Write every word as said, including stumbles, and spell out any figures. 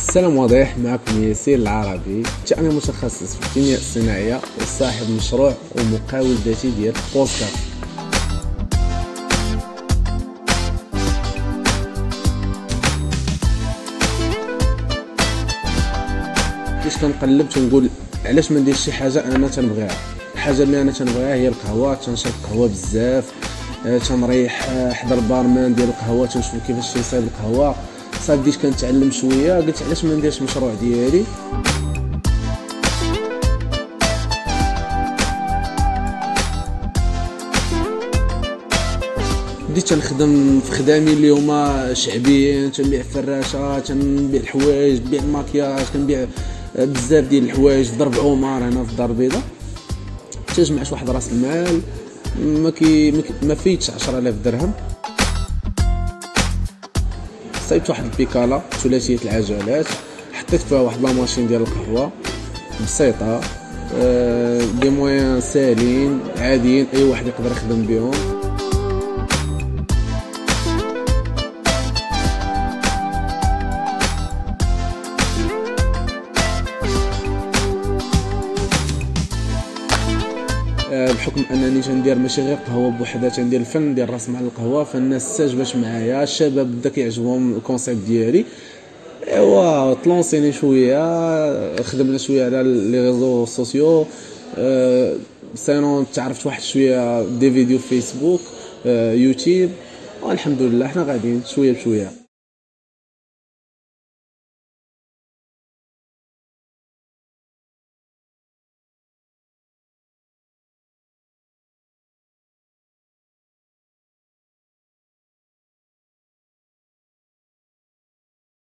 السلام واضح. معكم ياسين العربي، أنا متخصص في الكيمياء الصناعية وصاحب مشروع ومقاول ذاتي ديال بودكاست. كيفاش كنقلب تنقول علاش ما نديرش شي حاجه انا تنبغيها. الحاجه اللي انا تنبغيها هي القهوه، تنشرب قهوه بزاف، تنريح حدا البارمان ديال القهوه تنشوف كيفاش تيصايب القهوه. صافي بديت كنتعلم شويه، قلت علاش ما نديرش مشروع ديالي. بديت تنخدم في خدامي اللي هما شعبيين، تنبيع فراشه، تنبيع الحوايج، تنبيع الماكياج، كنبيع بزاف ديال الحوايج في درب عمر هنا في الدار البيضاء. تجمعت واحد راس المال ما كي ما فيتش عشرة آلاف درهم. صايبت واحد البيكالا ثلاثيه العجلات، حطيت فيها واحد لا ماشين ديال القهوه بسيطه، أه دي مويان ساهلين عاديين اي واحد يقدر يخدم بهم. بحكم انني تندير ماشي غير قهوه بوحدها، تندير الفن ديال راس مع القهوه، فالناس استجابت معايا، الشباب بدا كيعجبهم الكونسيبت ديالي. ايوا طلونسيني شويه، خدمنا شويه على لي ريزو سوسيو، أه سينون تعرفت واحد شويه دي فيديو في فيسبوك، أه يوتيوب، والحمد لله حنا غاديين شويه بشويه.